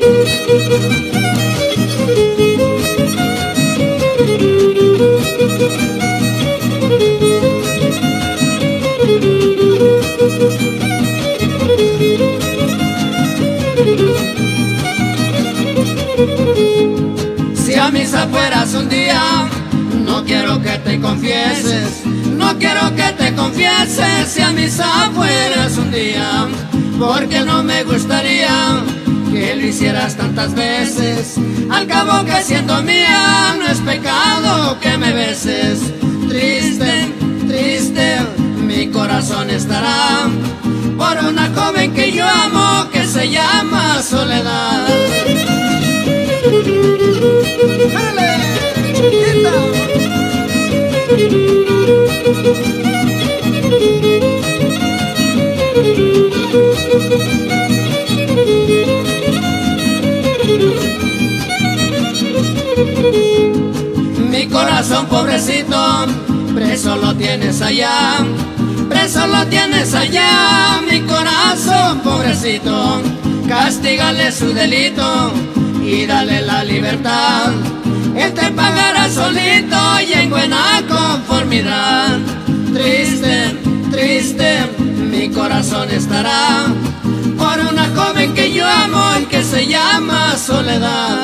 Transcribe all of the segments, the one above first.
Si a misa fueras un día, no quiero que te confieses, no quiero que te confieses. Si a misa fueras un día, porque no me gustaría que lo hicieras tantas veces. Al cabo que siendo mía, no es pecado que me beses. Triste, triste, mi corazón estará por una joven que yo amo, que se llama Soledad. ¡Jálale, chiquita! Mi corazón pobrecito, preso lo tienes allá, preso lo tienes allá. Mi corazón pobrecito, castígale su delito y dale la libertad. Él te pagará solito y en buena conformidad. Triste, triste, mi corazón estará por una joven que yo amo y que se llama Soledad.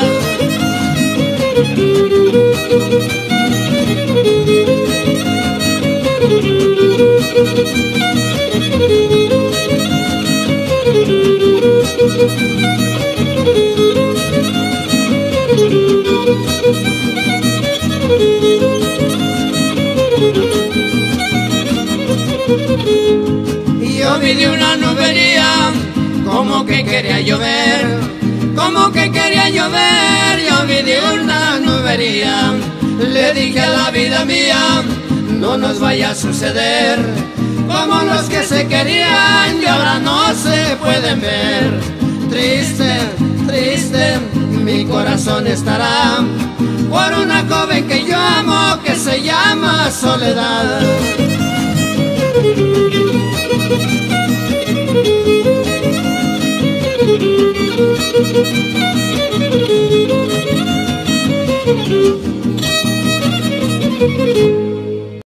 Yo vi de una nublería como que quería llover, como que quería llover. Yo vi de una nublería, le dije a la vida mía, no nos vaya a suceder como los que se querían y ahora no se pueden ver. Triste, triste, mi corazón estará por una joven que yo amo, que se llama Soledad.